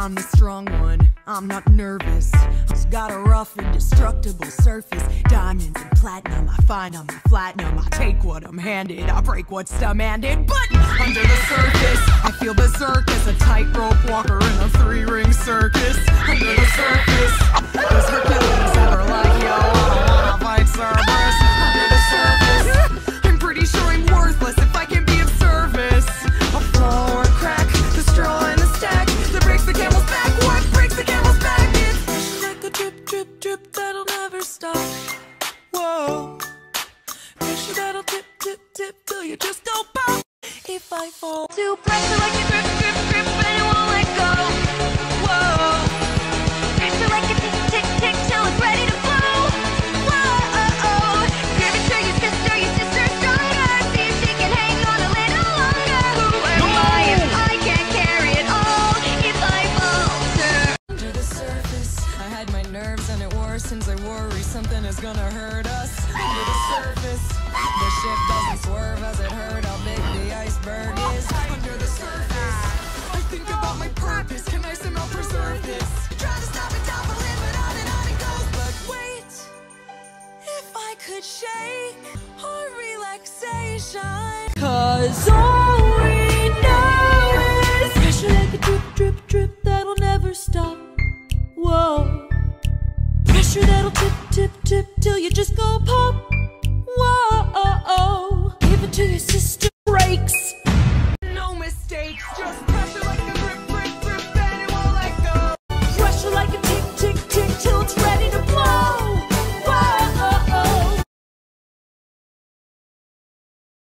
I'm the strong one, I'm not nervous. Just got a rough, indestructible surface. Diamonds and platinum, I find I'm platinum. I take what I'm handed, I break what's demanded. But under the surface, I feel berserk as a tightrope walker in a three-ring circus. Under the surface, does Hercules ever like, yo, I don't wanna fight Cerberus. Under the surface, I'm pretty sure I'm worthless if I can be of service. A flaw or a crack, the straw in the stack that breaks the camel's back. What breaks the camel's back? It's like a drip, drip, drip that'll never stop. Whoa, pressure that'll tip, tip, tip till you just don't pop. If I fall to pressure like a drip, drip, drip and it won't let go. Whoa, pressure like a tick, tick, tick till it's ready to blow. Whoa, give it to your sister's stronger. See if she can hang on a little longer. Who am I if I can't carry it all? If I falter under the surface, I had my nerves and it worsens. I worry something is gonna hurt us. Under the surface, the ship doesn't swerve as it heard how big the iceberg is. Under the surface, I think about my purpose. Can I somehow preserve this? Try to stop it down, but live it on it goes. But wait, if I could shake our relaxation, 'cause all we know is pressure like a drip, drip, drip that'll never stop. Whoa, pressure that'll tip, tip, tip till you just go pop. Whoa, give it to your sister. Breaks.